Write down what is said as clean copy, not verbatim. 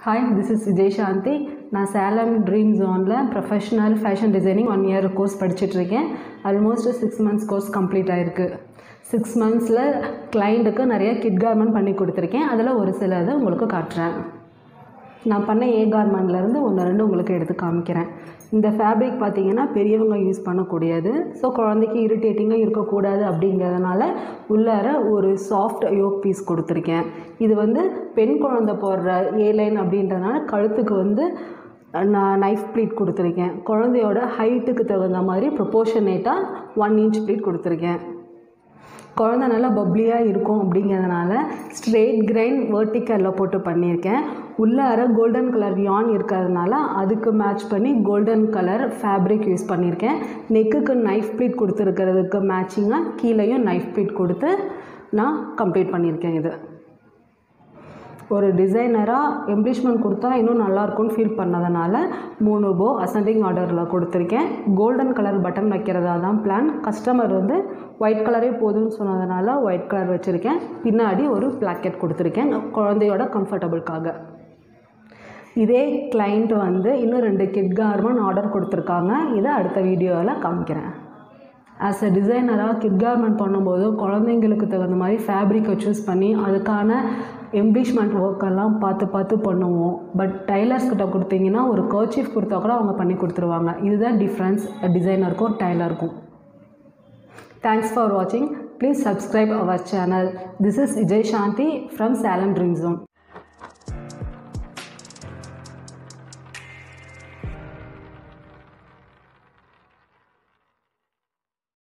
Hi, this is Vijay Shanti. நான் Salem dream ஜோனில் professional fashion designing 1 year course படிச்சுட்ருக்கேன். Almost 6 months course complete ஆகிருக்கு. 6 monthsல கிளைண்ட்டுக்கு நிறைய கிட் கார்மெண்ட் பண்ணி கொடுத்துருக்கேன். அதில் ஒரு சிலது உங்களுக்கு காட்டுறேன். நான் பண்ண கார்மெண்ட்லேருந்து 1-2 உங்களுக்கு எடுத்து காமிக்கிறேன். இந்த ஃபேப்ரிக் பார்த்திங்கன்னா பெரியவங்க யூஸ் பண்ணக்கூடியது. ஸோ குழந்தைக்கு இரிட்டேட்டிங்காக இருக்கக்கூடாது அப்படிங்கிறதுனால உள்ளார ஒரு சாஃப்ட் யோக் பீஸ் கொடுத்துருக்கேன். இது பெண் குழந்தை போடுற லைன் அப்படின்றதுனால கழுத்துக்கு நான் நைஃப் ப்ளீட் கொடுத்துருக்கேன். குழந்தையோட ஹைட்டுக்கு தகுந்த மாதிரி ப்ரொப்போர்ஷனேட்டாக 1 inch ப்ளீட் கொடுத்துருக்கேன். குழந்தை நல்லா பப்ளியாக இருக்கும் அப்படிங்கிறதுனால ஸ்ட்ரெயிட் கிரைன் வெர்டிக்கலில் போட்டு பண்ணியிருக்கேன். உள்ளார கோல்டன் கலர் யான் இருக்கிறதுனால அதுக்கு மேட்ச் பண்ணி கோல்டன் கலர் ஃபேப்ரிக் யூஸ் பண்ணியிருக்கேன். நெக்குக்கு நைஃப் ப்ளீட் கொடுத்துருக்கிறதுக்கு மேட்சிங்காக கீழேயும் நைஃப் ப்ளீட் கொடுத்து நான் கம்ப்ளீட் பண்ணியிருக்கேன். இது ஒரு டிசைனராக எம்ப்ளிஷ்மெண்ட் கொடுத்தா இன்னும் நல்லாயிருக்கும்னு ஃபீல் பண்ணதுனால 3 போ அசெண்டிங் ஆர்டரில் கொடுத்துருக்கேன். கோல்டன் கலர் பட்டன் வைக்கிறதா தான் பிளான். கஸ்டமர் ஒயிட் கலரே போதும்னு சொன்னதுனால ஒயிட் கலர் வச்சுருக்கேன். பின்னாடி ஒரு பிளாக்கெட் கொடுத்துருக்கேன் குழந்தையோட கம்ஃபர்டபுளுக்காக. இதே கிளைண்ட் இன்னும் 2 கிட் கார்மெண்ட் ஆர்டர் கொடுத்துருக்காங்க. இதை அடுத்த வீடியோவில் காமிக்கிறேன். ஆஸ் அ டிசைனராக கிட் கார்மெண்ட் பண்ணும்போது குழந்தைங்களுக்கு தகுந்த மாதிரி ஃபேப்ரிக்கை சூஸ் பண்ணி அதுக்கான எம்ப்ளிஷ்மெண்ட் ஒர்க்கெல்லாம் பார்த்து பண்ணுவோம். பட் டைலர்ஸ்கிட்ட கொடுத்தீங்கன்னா ஒரு கர்ச்சீஃப் கொடுத்தா கூட அவங்க பண்ணி கொடுத்துருவாங்க. இதுதான் டிஃப்ரென்ஸ் டிசைனருக்கும் டைலருக்கும். தேங்க்ஸ் ஃபார் வாட்சிங். Please subscribe our channel. This is Vijay Shanti from Salem dream zone.